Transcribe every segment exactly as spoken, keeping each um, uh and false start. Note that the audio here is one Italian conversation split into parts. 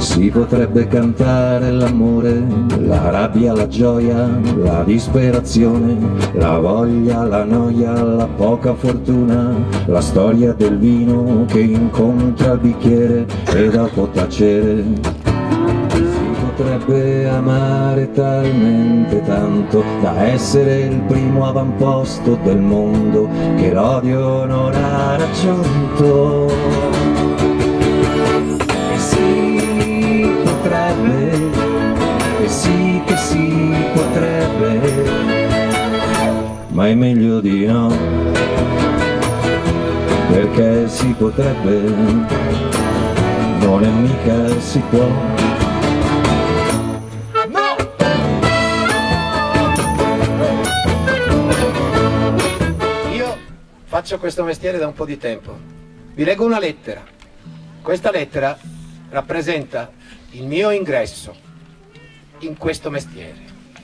Si potrebbe cantare l'amore, la rabbia, la gioia, la disperazione, la voglia, la noia, la poca fortuna, la storia del vino che incontra il bicchiere e dopo tacere. Si potrebbe amare talmente tanto da essere il primo avamposto del mondo che l'odio non ha raggiunto. E si potrebbe, e sì che si potrebbe, ma è meglio di no, perché si potrebbe, non è mica si può. Faccio questo mestiere da un po' di tempo. Vi leggo una lettera. Questa lettera rappresenta il mio ingresso in questo mestiere.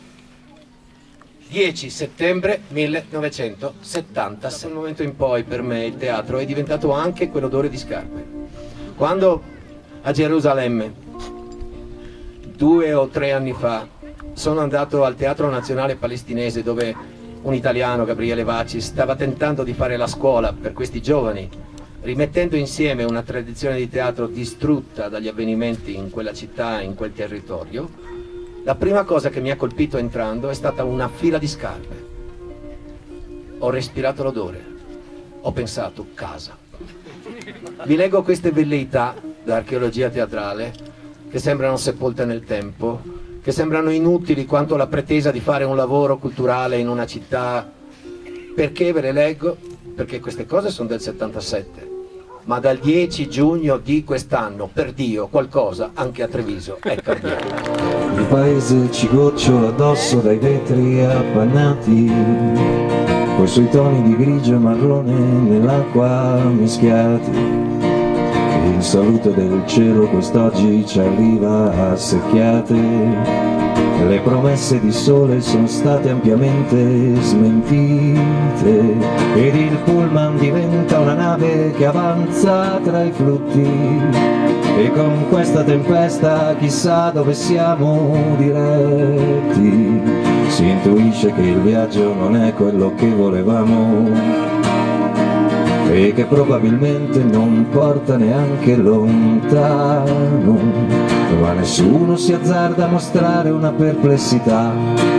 dieci settembre millenovecentosettanta. Da quel momento in poi per me il teatro è diventato anche quell'odore di scarpe. Quando a Gerusalemme, due o tre anni fa, sono andato al Teatro Nazionale Palestinese, dove un italiano, Gabriele Vaci, stava tentando di fare la scuola per questi giovani, rimettendo insieme una tradizione di teatro distrutta dagli avvenimenti in quella città, in quel territorio. La prima cosa che mi ha colpito entrando è stata una fila di scarpe. Ho respirato l'odore, ho pensato casa. Vi leggo queste velleità d'archeologia teatrale che sembrano sepolte nel tempo, che sembrano inutili quanto la pretesa di fare un lavoro culturale in una città. Perché ve le leggo? Perché queste cose sono del settantasette, ma dal dieci giugno di quest'anno, per Dio, qualcosa anche a Treviso è cambiato. Il paese ci gocciola addosso dai vetri appannati, coi suoi toni di grigio e marrone nell'acqua mischiati. Il saluto del cielo quest'oggi ci arriva a secchiate, le promesse di sole sono state ampiamente smentite, ed il pullman diventa una nave che avanza tra i flutti, e con questa tempesta chissà dove siamo diretti. Si intuisce che il viaggio non è quello che volevamo e che probabilmente non porta neanche lontano, ma nessuno si azzarda a mostrare una perplessità.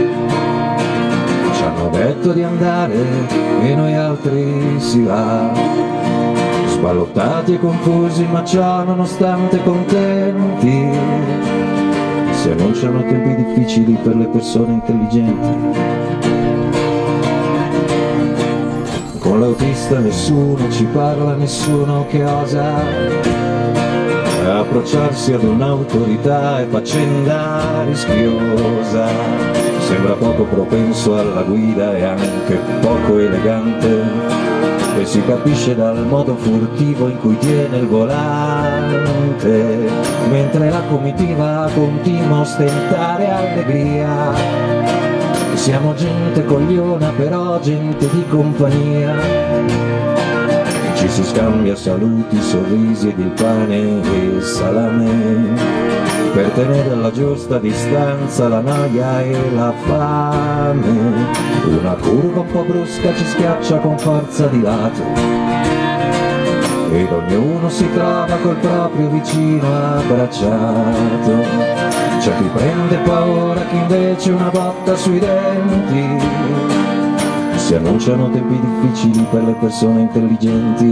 Ci hanno detto di andare e noi altri si va, sballottati e confusi, ma ciò nonostante contenti. Si annunciano tempi difficili per le persone intelligenti. Con l'autista nessuno ci parla, nessuno che osa approcciarsi ad un'autorità, è faccenda rischiosa. Sembra poco propenso alla guida e anche poco elegante, e si capisce dal modo furtivo in cui tiene il volante, mentre la comitiva continua a ostentare allegria. Siamo gente cogliona, però gente di compagnia. Ci si scambia saluti, sorrisi ed il pane e salame, per tenere alla giusta distanza la noia e la fame. Una curva un po' brusca ci schiaccia con forza di lato, ed ognuno si trova col proprio vicino abbracciato. C'è chi prende paura, chi invece una botta sui denti. Si annunciano tempi difficili per le persone intelligenti,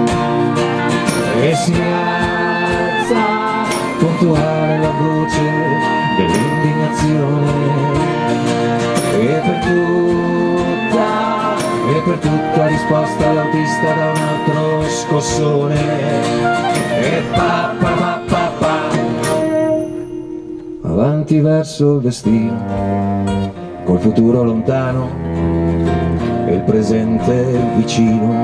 e si alza puntuale la voce dell'indignazione, e per tutta, e per tutta risposta l'autista da un altro scossone. E pa pa pa pa pa, avanti verso il destino, col futuro lontano e il presente vicino.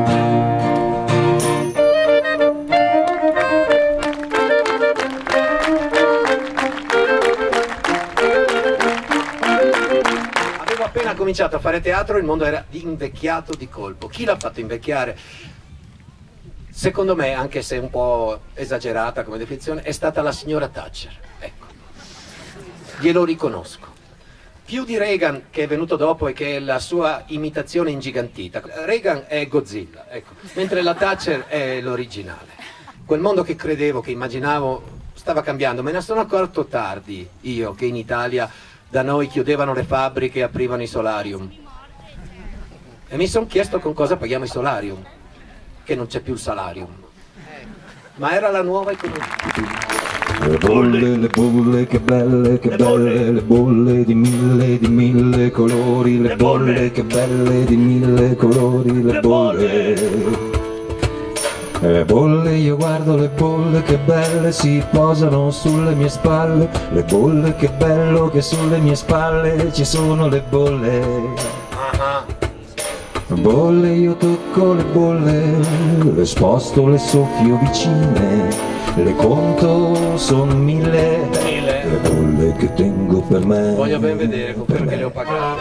Avevo appena cominciato a fare teatro, il mondo era invecchiato di colpo. Chi l'ha fatto invecchiare? secondo me, anche se un po' esagerata come definizione, è stata la signora Thatcher, ecco, glielo riconosco. Più di Reagan, che è venuto dopo e che è la sua imitazione ingigantita. Reagan è Godzilla, ecco, mentre la Thatcher è l'originale. Quel mondo che credevo, che immaginavo, stava cambiando. Me ne sono accorto tardi, io, che in Italia da noi chiudevano le fabbriche e aprivano i solarium. E mi sono chiesto con cosa paghiamo i solarium, che non c'è più il salarium. Ma era la nuova economia. Le bolle, le bolle, che belle, che belle, le bolle di mille, di mille colori, le bolle, che belle, di mille colori, le bolle. Le bolle, io guardo le bolle, che belle, si posano sulle mie spalle, le bolle, che bello che sulle mie spalle ci sono le bolle. Bolle, io tocco le bolle, le sposto, le soffio vicine, le conto, son mille, mille, le bolle che tengo per me. Voglio ben vedere perché le ho pagate.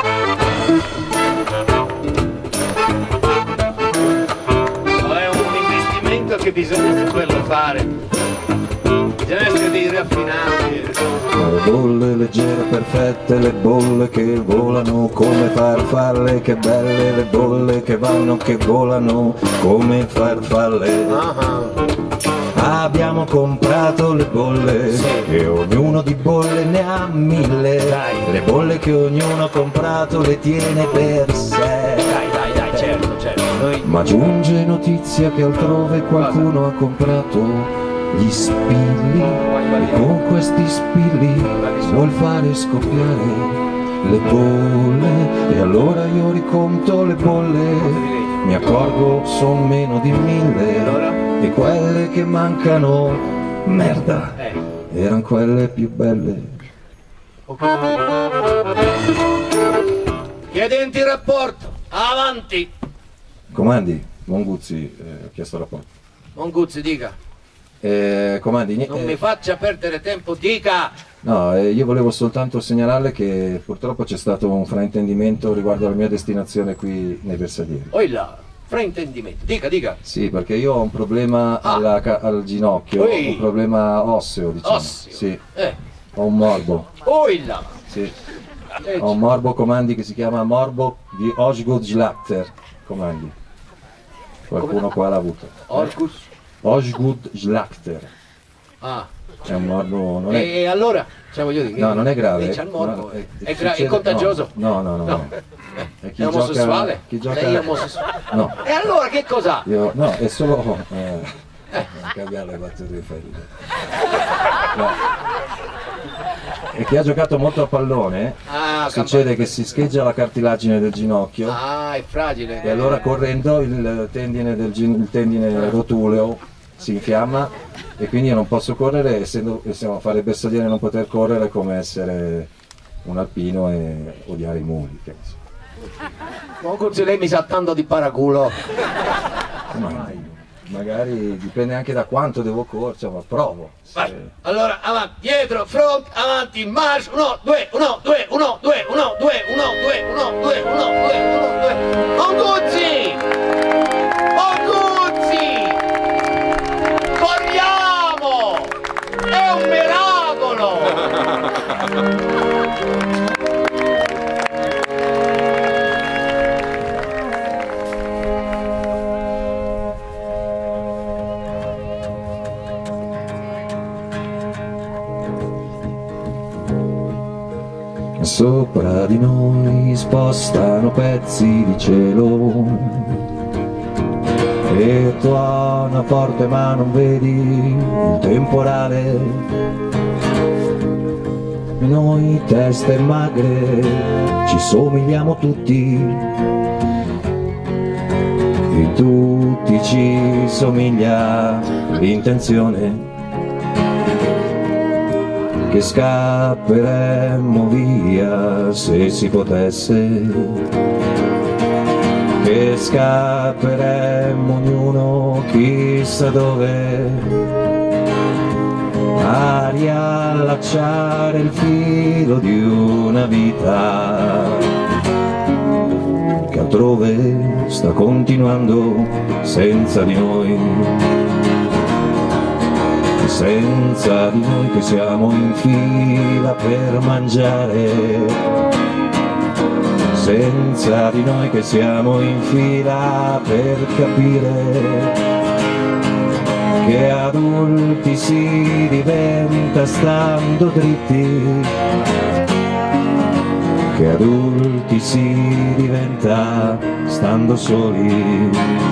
È un investimento che bisogna saperlo fare. Bisogna essere dei raffinati. Le bolle leggere, perfette, le bolle che volano come farfalle, che belle le bolle che vanno, che volano come farfalle. Uh-huh. Abbiamo comprato le bolle, sì, e ognuno di bolle ne ha mille. Dai. Le bolle che ognuno ha comprato le tiene per sé. Dai, dai, dai, certo, certo. Noi... Ma giunge notizia che altrove qualcuno Cosa? ha comprato gli spilli, e con questi spilli vuol fare scoppiare le bolle. E allora io riconto le bolle, mi accorgo son meno di mille. E quelle che mancano, merda, erano quelle più belle. Chiedenti il rapporto, avanti. Comandi, Monguzzi, eh, ho chiesto rapporto. Monguzzi, dica. Eh, comandi, non eh, mi faccia perdere tempo, dica. No, eh, io volevo soltanto segnalarle che purtroppo c'è stato un fraintendimento riguardo alla mia destinazione qui nei Versadieri. Oi là, fraintendimento, dica, dica. Sì, perché io ho un problema ah. alla, al ginocchio, Oi. un problema osseo, diciamo. Osseo? Sì. Eh. Ho un morbo. Oi là. Sì. Eh, ho un morbo, comandi, che si chiama morbo di Osgood-Schlatter, comandi. Qualcuno Come? qua l'ha avuto. Orcus? Osgood-Schlatter. Ah. È un morbo, non è... è... E allora? Cioè voglio dire, no, non è grave. C'è il morbo. No, è, è, gra... è contagioso? No, no, no. no. no. È, chi è omosessuale? Gioca... Chi gioca... Lei è omosessuale? No. E allora che cos'ha? Io... No, è solo... Eh... cambiare le battute ferite. No. E chi ha giocato molto a pallone, ah, succede che si scheggia la cartilagine del ginocchio. Ah, è fragile. E allora correndo il tendine, del gin... il tendine rotuleo si infiamma, e quindi io non posso correre, essendo, essendo fare Bersadiere non poter correre, come essere un alpino e odiare i muri. Comunque lei mi sa tanto di paraculo. Ma magari dipende anche da quanto devo correre, ma provo. Se... Allora, avanti, dietro, front, avanti, marcia, uno, due, uno, due, uno, due, uno, due, uno, due, uno, due, uno, due, uno, due. Monguzzi! Monguzzi! Corriamo! È un miracolo! Sopra di noi spostano pezzi di cielo e tuona forte ma non vedi il temporale. Noi teste magre ci somigliamo tutti e tutti ci somiglia l'intenzione che scapperemmo via se si potesse, che scapperemmo ognuno chissà dove, a riallacciare il filo di una vita che altrove sta continuando senza di noi, senza di noi che siamo in fila per mangiare, senza di noi che siamo in fila per capire che adulti si diventa stando dritti, che adulti si diventa stando soli.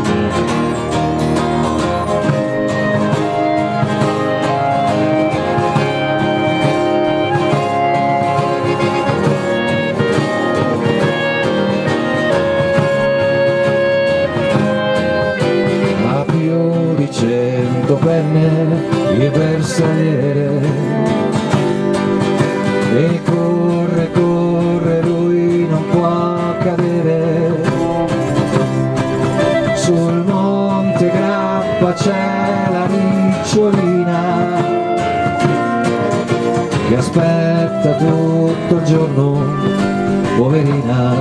A più di cento penne di bersagliere, e corre, corre, lui non può cadere. Sul monte Grappa c'è la ricciolina che aspetta tutto il giorno, poverina.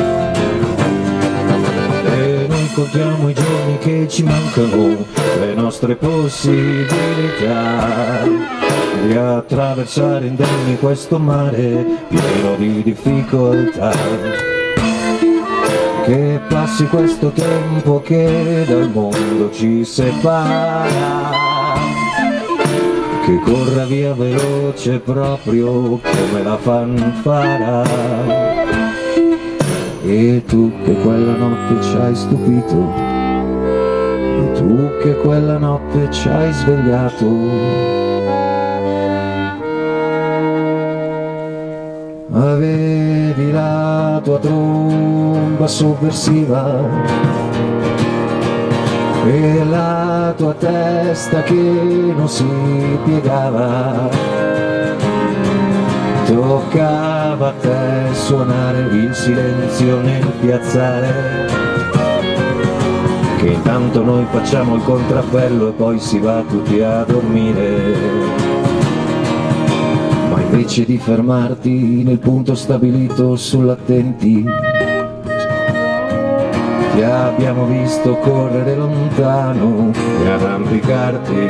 E noi contiamo i giorni che ci mancano, le nostre possibilità di attraversare indenni questo mare pieno di difficoltà. Che passi questo tempo che dal mondo ci separa, che corra via veloce proprio come la fanfara. E tu che quella notte ci hai stupito, e tu che quella notte ci hai svegliato, avevi la tua tromba sovversiva e la tua testa che non si piegava. Toccava a te suonare il silenzio nel piazzale, che intanto noi facciamo il contrappello e poi si va tutti a dormire. Ma invece di fermarti nel punto stabilito sull'attenti, ti abbiamo visto correre lontano e arrampicarti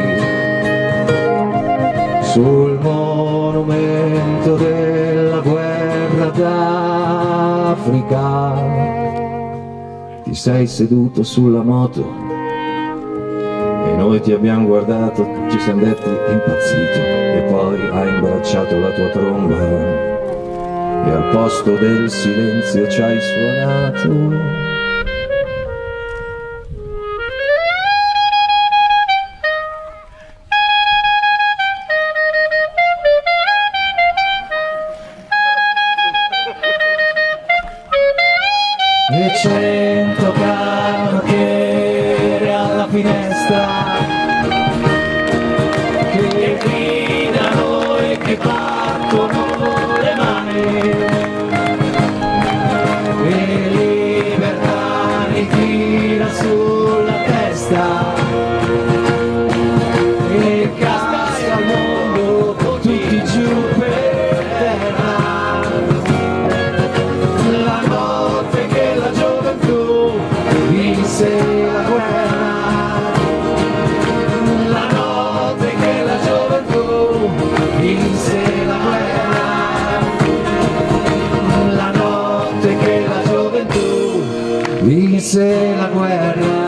sul monumento della guerra d'Africa. Ti sei seduto sulla moto e noi ti abbiamo guardato, ci siamo detti impazzito, e poi hai imbracciato la tua tromba e al posto del silenzio ci hai suonato. E cento canottiere alla finestra che gridano e che battono le mani, e libertà ritira sulla testa e casca al mondo tutti giù per terra. La notte che la gioventù vinse la guerra, la notte che la gioventù vinse la guerra, la notte che la gioventù vinse la guerra.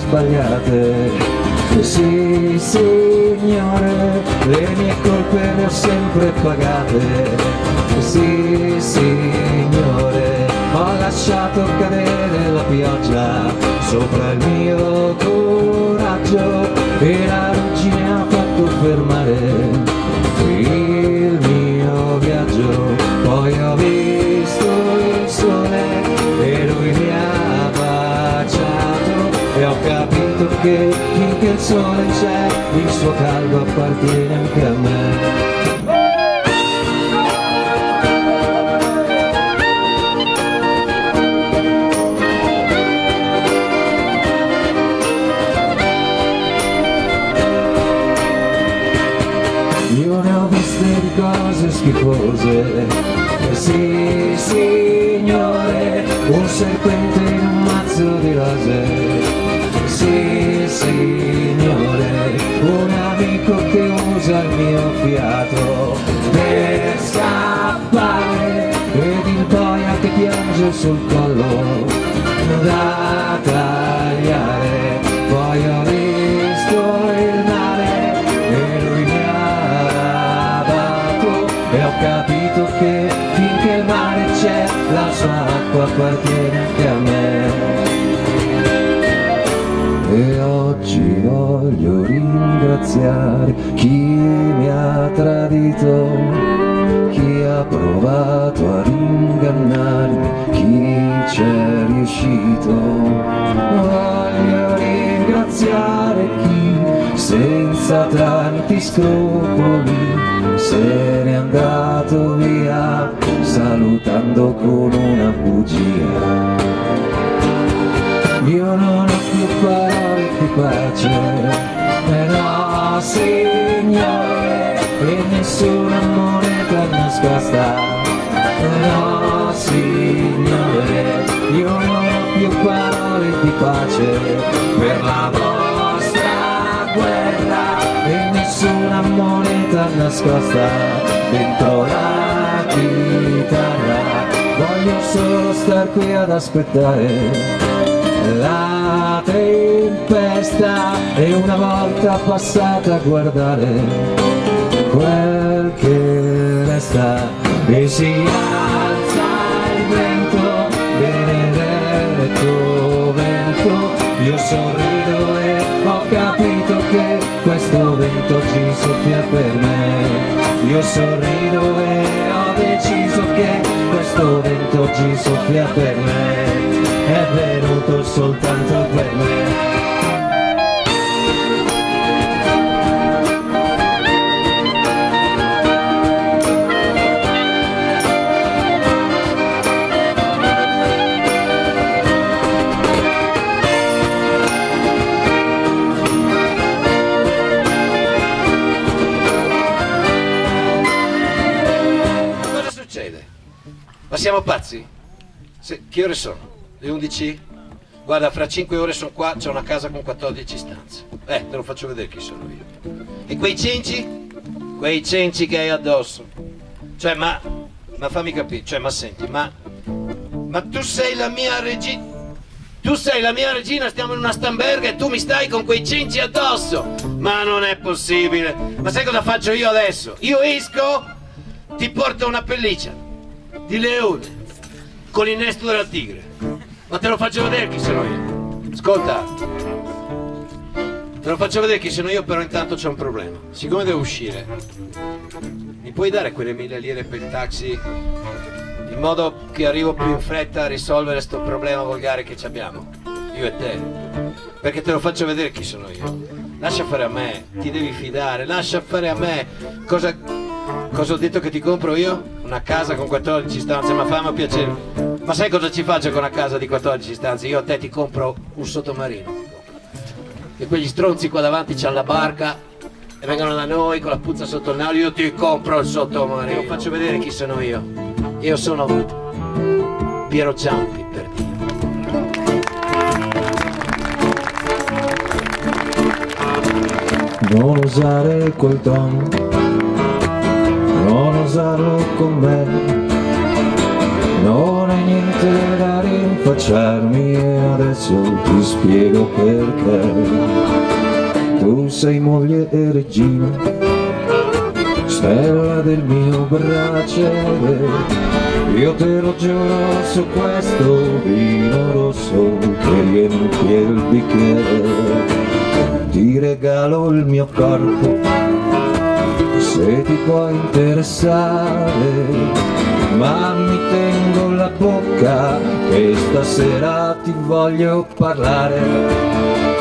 sbagliate. Sì, signore, le mie colpe le ho sempre pagate. Sì, signore, ho lasciato cadere la pioggia sopra il mio coraggio e la ruggine ha fatto fermare il mio viaggio. Poi ho visto il sole e lui mi ha baciato e ho capito che finché il sole c'è il suo caldo appartiene anche a me. Io ne ho viste di cose schifose, sì signore, un serpente in un mazzo di rose, sì signore, un amico che usa il mio fiato per scappare ed il boia che piange sul collo da tagliare. Poi ho visto il mare e lui mi ha dato e ho capito che finché il mare c'è la sua acqua appartiene anche a me. E oggi voglio ringraziare chi mi ha tradito, chi ha provato a ingannarmi, chi c'è riuscito. Voglio ringraziare chi senza tanti scrupoli se n'è andato via salutando con una bugia. Io non ho più parole di pace, eh no signore, e nessuna moneta nascosta, eh no signore, io non ho più parole di pace per la vostra guerra e nessuna moneta nascosta dentro la chitarra. Voglio solo star qui ad aspettare la tempesta e una volta passata a guardare quel che resta e si alza il vento, benedetto vento. Io sorrido e ho capito che questo vento oggi soffia per me. Io sorrido e ho deciso che questo vento oggi soffia per me. È venuto soltanto per me. Cosa succede? Ma siamo pazzi? Se, che ore sono? Le undici? Guarda, fra cinque ore sono qua, c'è una casa con quattordici stanze. Eh, te lo faccio vedere chi sono io. E quei cenci? Quei cenci che hai addosso. Cioè, ma... Ma fammi capire, cioè, ma senti, ma... Ma tu sei la mia regina... Tu sei la mia regina, stiamo in una stamberga e tu mi stai con quei cenci addosso! Ma non è possibile! Ma sai cosa faccio io adesso? Io esco, ti porto una pelliccia di leone con l'innesto della tigre. Ma te lo faccio vedere chi sono io. Ascolta, te lo faccio vedere chi sono io, però intanto c'è un problema. Siccome devo uscire, mi puoi dare quelle mille lire per il taxi in modo che arrivo più in fretta a risolvere sto problema volgare che abbiamo, io e te? Perché te lo faccio vedere chi sono io. Lascia fare a me, ti devi fidare, lascia fare a me. Cosa, cosa ho detto che ti compro io? Una casa con quattordici stanze, ma fammi piacere. Ma sai cosa ci faccio con una casa di quattordici stanze? Io a te ti compro un sottomarino. E quegli stronzi qua davanti c'hanno la barca e vengono da noi con la puzza sotto il naso. Io ti compro il sottomarino. Io faccio vedere chi sono io. Io sono Piero Ciampi, per Dio. Non usare quel tono, non usarlo con me, non è niente da rinfacciarmi e adesso ti spiego perché. Tu sei moglie e regina, stella del mio braciere, io te lo giuro su questo vino rosso che riempie il bicchiere. Ti regalo il mio corpo se ti può interessare, ma mi tengo la bocca che stasera ti voglio parlare.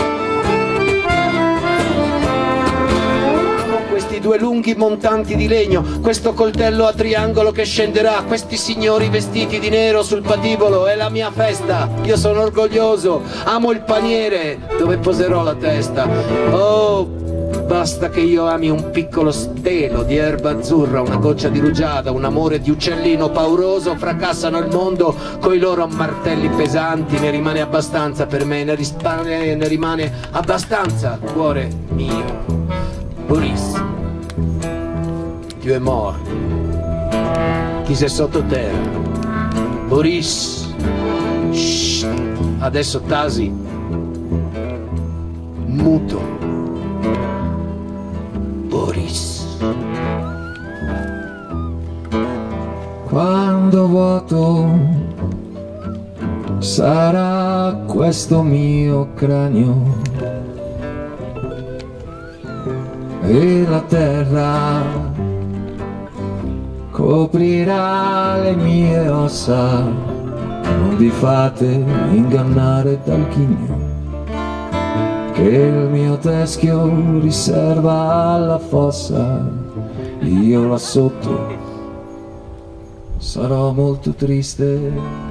Questi due lunghi montanti di legno, questo coltello a triangolo che scenderà, questi signori vestiti di nero sul patibolo, è la mia festa, io sono orgoglioso, amo il paniere dove poserò la testa. Oh, basta che io ami un piccolo stelo di erba azzurra, una goccia di rugiada, un amore di uccellino pauroso, fracassano il mondo coi loro martelli pesanti, ne rimane abbastanza per me, ne, rispane, ne rimane abbastanza, cuore mio. Boris, tu es mort, chi sei sottoterra. Boris, shh, adesso tasi, muto. Boris. Quando vuoto sarà questo mio cranio e la terra coprirà le mie ossa. Non vi fate ingannare dal chigno che il mio teschio riserva alla fossa. Io là sotto sarò molto triste,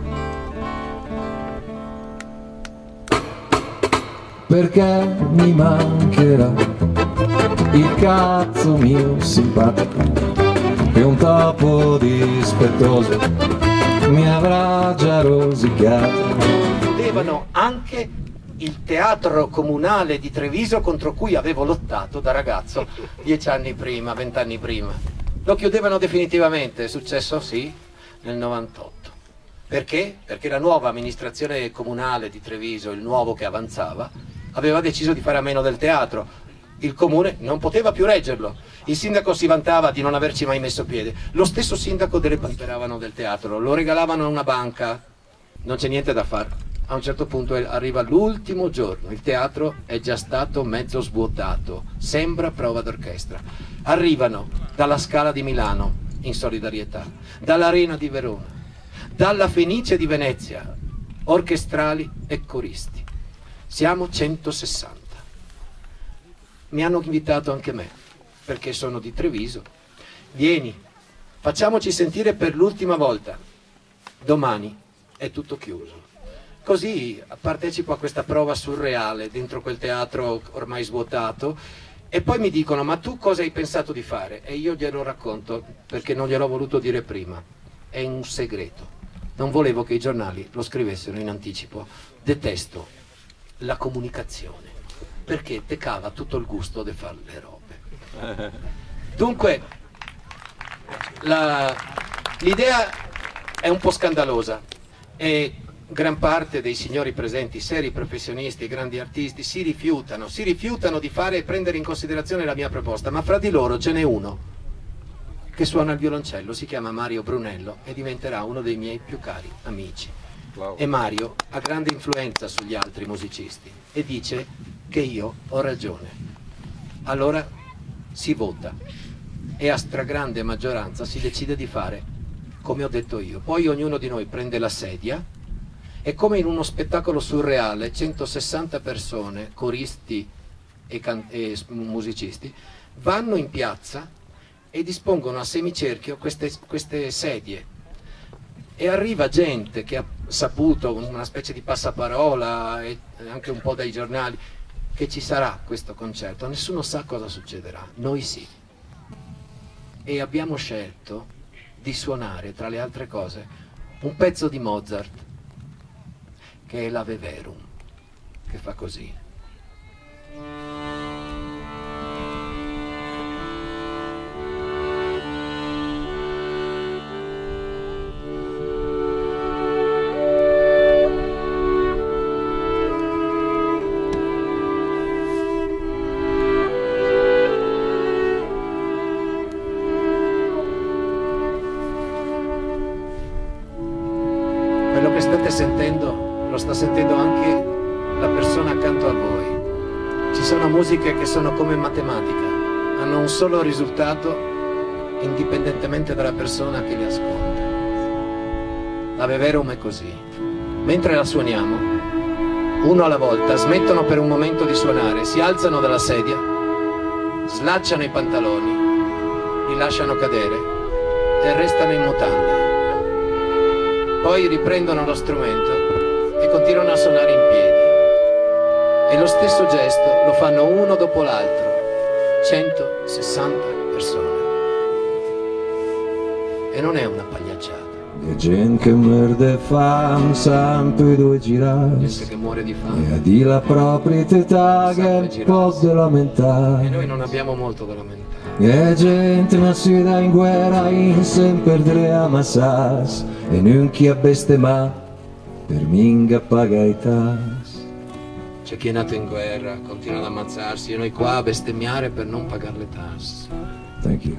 perché mi mancherà il cazzo mio simpatico che un topo dispettoso mi avrà già rosicato. Chiudevano anche il teatro comunale di Treviso contro cui avevo lottato da ragazzo dieci anni prima, vent'anni prima. Lo chiudevano definitivamente, è successo sì nel novantotto. Perché? Perché la nuova amministrazione comunale di Treviso, il nuovo che avanzava, aveva deciso di fare a meno del teatro. Il comune non poteva più reggerlo, il sindaco si vantava di non averci mai messo piede, lo stesso sindaco delle pamperavano del teatro, lo regalavano a una banca, non c'è niente da fare. A un certo punto arriva l'ultimo giorno, il teatro è già stato mezzo svuotato, sembra prova d'orchestra. Arrivano dalla Scala di Milano in solidarietà, dall'Arena di Verona, dalla Fenice di Venezia, orchestrali e coristi. Siamo centosessanta. Mi hanno invitato anche me, perché sono di Treviso. Vieni, facciamoci sentire per l'ultima volta. Domani è tutto chiuso. Così partecipo a questa prova surreale dentro quel teatro ormai svuotato e poi mi dicono: ma tu cosa hai pensato di fare? E io glielo racconto perché non gliel'ho voluto dire prima. È un segreto. Non volevo che i giornali lo scrivessero in anticipo. Detesto la comunicazione, perché te cava tutto il gusto di fare le robe. Dunque l'idea è un po' scandalosa e gran parte dei signori presenti, seri professionisti, grandi artisti, si rifiutano, si rifiutano di fare e prendere in considerazione la mia proposta, ma fra di loro ce n'è uno che suona il violoncello, si chiama Mario Brunello e diventerà uno dei miei più cari amici. Wow. E Mario ha grande influenza sugli altri musicisti e dice che io ho ragione. Allora si vota e a stragrande maggioranza si decide di fare come ho detto io. Poi ognuno di noi prende la sedia e come in uno spettacolo surreale centosessanta persone, coristi e, e musicisti, vanno in piazza e dispongono a semicerchio queste, queste sedie. E arriva gente che ha saputo, una specie di passaparola e anche un po' dai giornali, che ci sarà questo concerto. Nessuno sa cosa succederà, noi sì. E abbiamo scelto di suonare, tra le altre cose, un pezzo di Mozart, che è l'Ave Verum, che fa così. state sentendo, lo sta sentendo anche la persona accanto a voi. Ci sono musiche che sono come matematica, hanno un solo risultato indipendentemente dalla persona che li ascolta. La Veverum è così. Mentre la suoniamo, uno alla volta smettono per un momento di suonare, si alzano dalla sedia, slacciano i pantaloni, li lasciano cadere e restano in mutande. Poi riprendono lo strumento e continuano a suonare in piedi. E lo stesso gesto lo fanno uno dopo l'altro, centosessanta persone. E non è una pagliacciata. E gente che merde fame, sempre dove girare, Gente che muore di fame. e a di la proprietà che può lamentare. E noi non abbiamo molto da lamentare. E gente nascita in guerra in sempre delle amassas, e non chi ha bestemmà per minga paga i tas. C'è chi è nato in guerra, continua ad ammazzarsi, e noi qua a bestemmiare per non pagare le tasse. Thank you.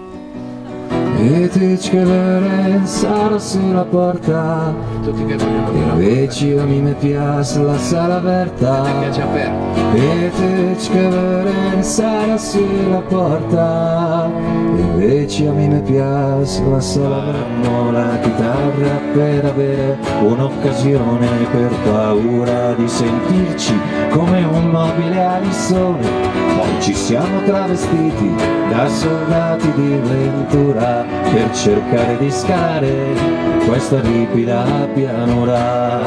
E te che vere sarà sulla porta, Tutti che vogliono e dire invece a me mi piace la sala aperta. a te piace aperto. E te che vere sarà sulla porta, e invece a me mi piace la sala aperta. La chitarra per avere un'occasione, per paura di sentirci come un mobile a lissone. Poi ci siamo travestiti da soldati di Ventura per cercare di scalare questa ripida pianura.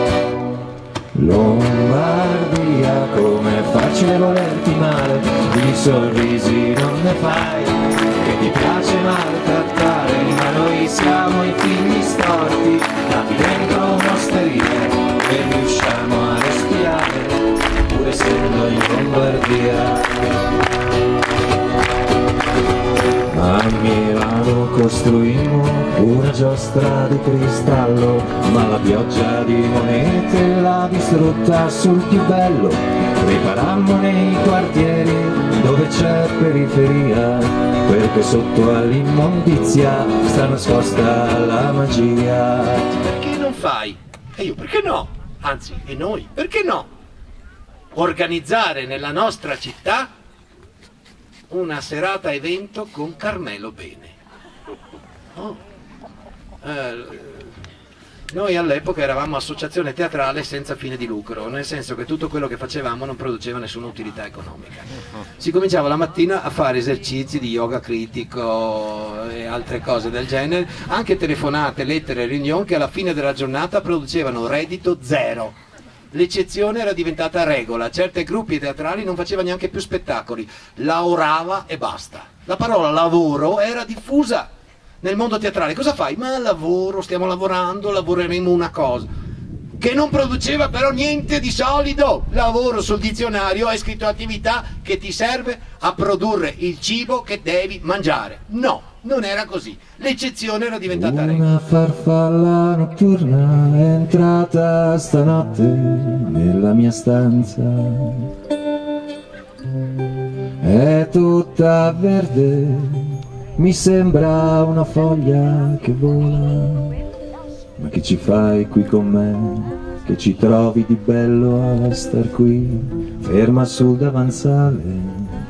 Lombardia, com'è facile volerti male, di sorrisi non ne fai, che ti piace maltrattare, ma noi siamo i figli storti, nati dentro un'osteria e riusciamo a respirare, pur essendo in Lombardia. A Milano costruimmo una giostra di cristallo, ma la pioggia di monete l'ha distrutta sul più bello. Riparammo nei quartieri dove c'è periferia, perché sotto all'immondizia sta nascosta la magia. Perché non fai? E io perché no? Anzi, e noi perché no? Organizzare nella nostra città una serata evento con Carmelo Bene. Oh. Eh, noi all'epoca eravamo associazione teatrale senza fine di lucro, nel senso che tutto quello che facevamo non produceva nessuna utilità economica. Si cominciava la mattina a fare esercizi di yoga critico e altre cose del genere, anche telefonate, lettere, riunioni che alla fine della giornata producevano reddito zero. L'eccezione era diventata regola, certi gruppi teatrali non facevano neanche più spettacoli, lavorava e basta. La parola lavoro era diffusa nel mondo teatrale. Cosa fai? Ma lavoro, stiamo lavorando, lavoreremo una cosa, che non produceva però niente di solido. Lavoro sul dizionario è scritto attività che ti serve a produrre il cibo che devi mangiare. No, non era così, l'eccezione era diventata regola. Una farfalla notturna è entrata stanotte nella mia stanza, è tutta verde, mi sembra una foglia che vola. Ma che ci fai qui con me? Che ci trovi di bello a star qui, ferma sul davanzale?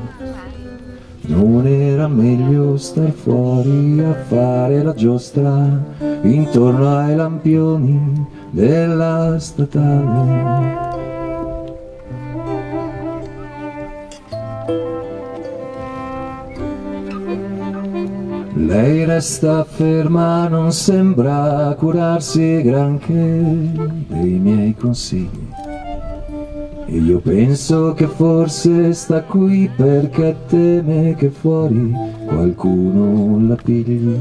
Non era meglio star fuori a fare la giostra intorno ai lampioni della statale? Lei resta ferma, non sembra curarsi granché dei miei consigli, e io penso che forse sta qui perché teme che fuori qualcuno la pigli.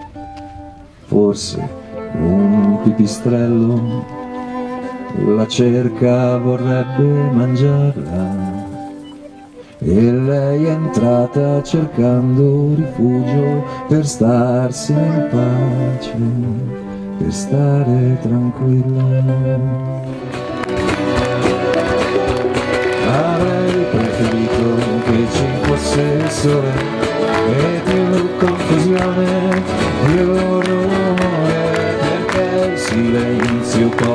Forse un pipistrello la cerca, vorrebbe mangiarla, e lei è entrata cercando rifugio per starsene in pace, per stare tranquilla. Avrei preferito che ci fosse il sole e più confusione, più rumore, perché il silenzio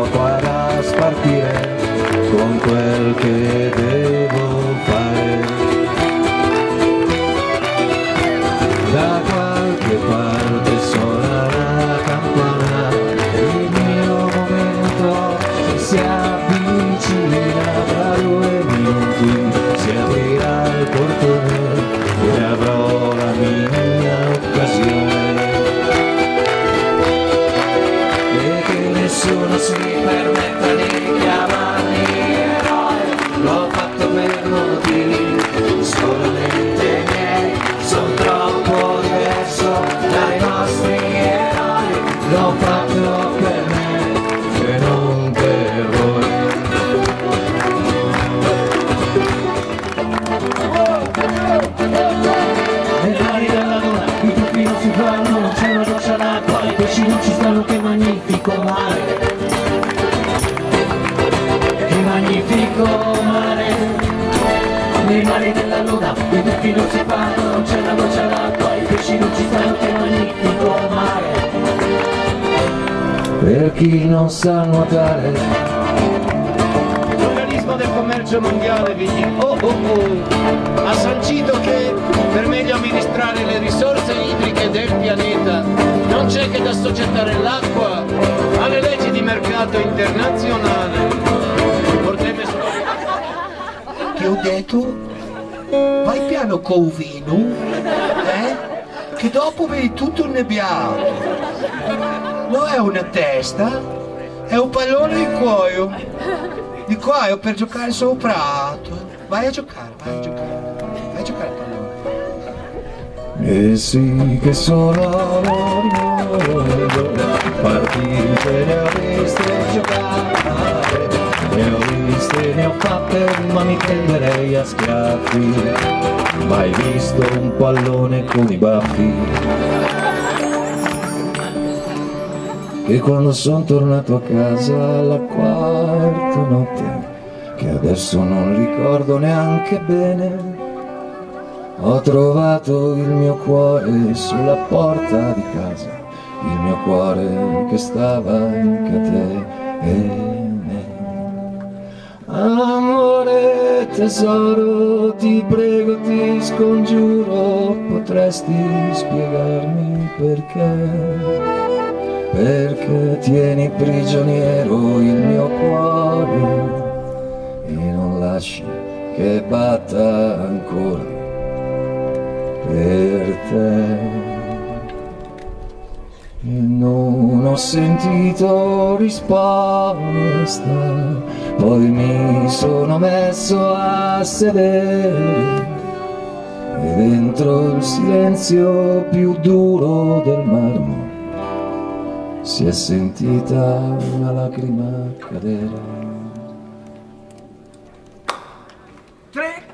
nei mari della luna i buchi non si fanno, non c'è una goccia d'acqua, i pesci non ci stanno, che magnifico mare. Per chi non sa nuotare, l'organismo del commercio mondiale oh, oh, oh, ha sancito che per meglio amministrare le risorse idriche del pianeta non c'è che da assoggettare l'acqua alle leggi di mercato internazionale. Porteme solo... Che ho detto? Vai piano con vino, eh? Che dopo vedi tutto innebbiato. Non è una testa, è un pallone di cuoio. Di cuoio per giocare sopra. Vai a giocare, vai a giocare. Vai a giocare al pallone. e sì che sono partite, ne ho viste giocare, ne ho viste, ne ho fatte, ma mi prenderei a schiaffi. Mai visto un pallone con i baffi? Che quando son tornato a casa alla quarta notte, che adesso non ricordo neanche bene, ho trovato il mio cuore sulla porta di casa, il mio cuore che stava in catene. Amore, tesoro, ti prego, ti scongiuro, potresti spiegarmi perché? Perché tieni prigioniero il mio cuore e non lasci che batta ancora per te. E non ho sentito risposta, poi mi sono messo a sedere e dentro il silenzio più duro del marmo si è sentita una lacrima cadere. Tre.